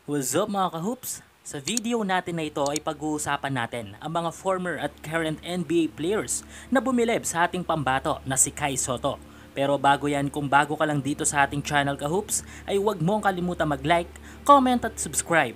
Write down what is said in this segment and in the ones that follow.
What's up mga kahoops? Sa video natin na ito ay pag-uusapan natin ang mga former at current NBA players na bumilib sa ating pambato na si Kai Sotto. Pero bago yan, kung bago ka lang dito sa ating channel kahoops, ay huwag mong kalimutan mag-like, comment at subscribe.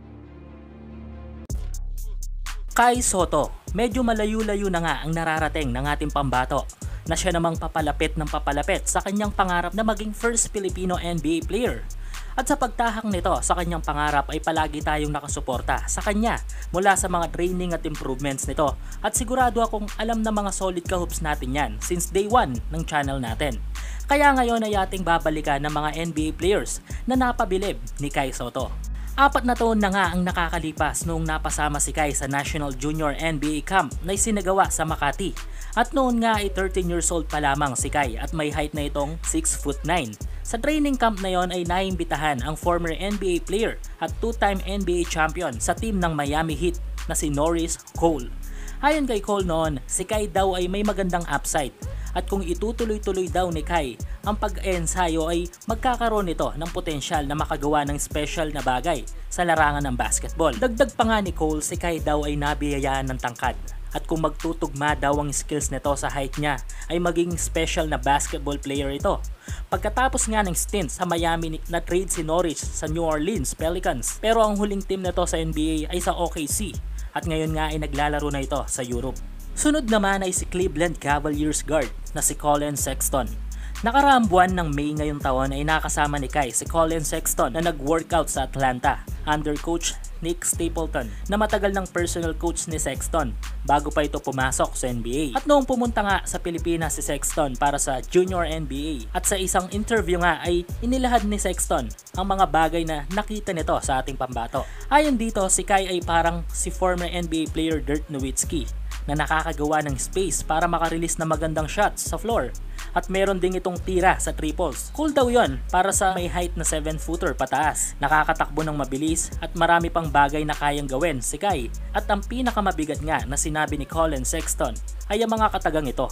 Kai Sotto, medyo malayo-layo na nga ang nararating ng ating pambato na siya namang papalapit ng papalapit sa kanyang pangarap na maging first Filipino NBA player. At sa pagtahak nito sa kanyang pangarap ay palagi tayong nakasuporta sa kanya mula sa mga training at improvements nito. At sigurado akong alam na mga solid kahoops natin yan since day 1 ng channel natin. Kaya ngayon ay ating babalikan ng mga NBA players na napabilib ni Kai Sotto. 4 na taon na nga ang nakakalipas noong napasama si Kai sa National Junior NBA Camp na isinagawa sa Makati. At noon nga ay 13 years old pa lamang si Kai at may height na itong 6'9". Sa training camp na yon ay naimbitahan ang former NBA player at 2-time NBA champion sa team ng Miami Heat na si Norris Cole. Ayon kay Cole noon, si Kai daw ay may magandang upside at kung itutuloy-tuloy daw ni Kai ang pag-ensayo ay magkakaroon ito ng potensyal na makagawa ng special na bagay sa larangan ng basketball. Dagdag pa nga ni Cole, si Kai daw ay nabiyayaan ng tangkad. At kung magtutugma daw ang skills nito sa height niya, ay maging special na basketball player ito. Pagkatapos nga ng stint sa Miami na trade si Norris sa New Orleans Pelicans, pero ang huling team nito sa NBA ay sa OKC at ngayon nga ay naglalaro na ito sa Europe. Sunod naman ay si Cleveland Cavaliers guard na si Collin Sexton. Nakaraang buwan ng May ngayong taon ay nakasama ni Kai si Collin Sexton na nag-workout sa Atlanta under coach Nick Stapleton na matagal ng personal coach ni Sexton bago pa ito pumasok sa NBA. At noong pumunta nga sa Pilipinas si Sexton para sa Junior NBA at sa isang interview nga ay inilahad ni Sexton ang mga bagay na nakita nito sa ating pambato. Ayon dito, si Kai ay parang si former NBA player Dirk Nowitzki na nakakagawa ng space para makarelease na magandang shots sa floor. At meron ding itong tira sa triples. Cool daw yon para sa may height na 7-footer pataas. Nakakatakbo ng mabilis at marami pang bagay na kayang gawin si Kai. At ang pinakamabigat nga na sinabi ni Collin Sexton ay ang mga katagang ito.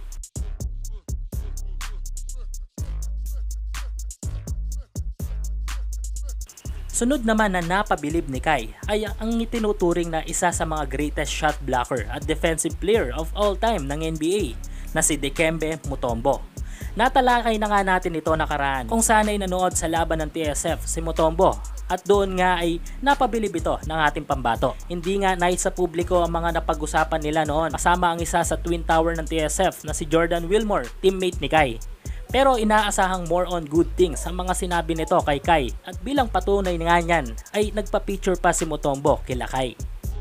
Sunod naman na napabilib ni Kai ay ang itinuturing na isa sa mga greatest shot blocker at defensive player of all time ng NBA na si Dikembe Mutombo. Natalakay na nga natin ito nakaraan kung saan ay nanood sa laban ng TSF si Mutombo at doon nga ay napabilib ito ng ating pambato. Hindi nga nais sa publiko ang mga napag-usapan nila noon kasama ang isa sa Twin Tower ng TSF na si Jordan Wilmore, teammate ni Kai. Pero inaasahang more on good things ang mga sinabi nito kay Kai at bilang patunay nga niyan ay nagpa-picture pa si Mutombo kila Kai.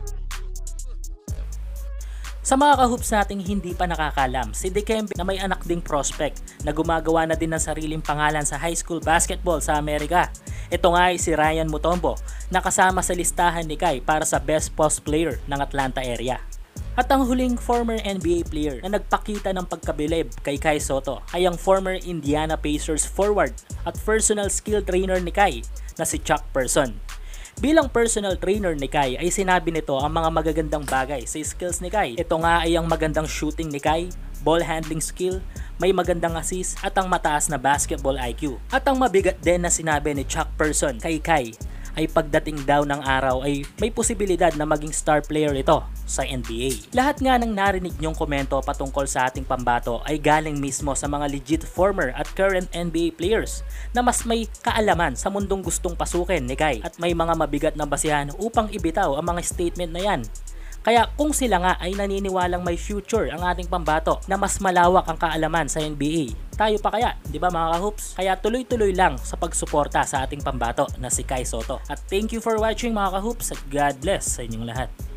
Sa mga kahoops nating hindi pa nakakalam, si Dikembe na may anak ding prospect na gumagawa na din ng sariling pangalan sa high school basketball sa Amerika. Ito nga ay si Ryan Mutombo na kasama sa listahan ni Kai para sa best post player ng Atlanta area. At ang huling former NBA player na nagpakita ng pagkabilib kay Kai Sotto ay ang former Indiana Pacers forward at personal skill trainer ni Kai na si Chuck Person. Bilang personal trainer ni Kai ay sinabi nito ang mga magagandang bagay sa skills ni Kai. Ito nga ay ang magandang shooting ni Kai, ball handling skill, may magandang assist at ang mataas na basketball IQ. At ang mabigat din na sinabi ni Chuck Person kay Kai ay pagdating daw ng araw ay may posibilidad na maging star player ito sa NBA. Lahat nga ng narinig nyong komento patungkol sa ating pambato ay galing mismo sa mga legit former at current NBA players na mas may kaalaman sa mundong gustong pasukin ni Kai at may mga mabigat na basihan upang ibitaw ang mga statement na yan. Kaya kung sila nga ay naniniwalang may future ang ating pambato na mas malawak ang kaalaman sa NBA, tayo pa kaya, di ba mga kahoops? Kaya tuloy-tuloy lang sa pagsuporta sa ating pambato na si Kai Sotto. At thank you for watching mga kahoops at God bless sa inyong lahat.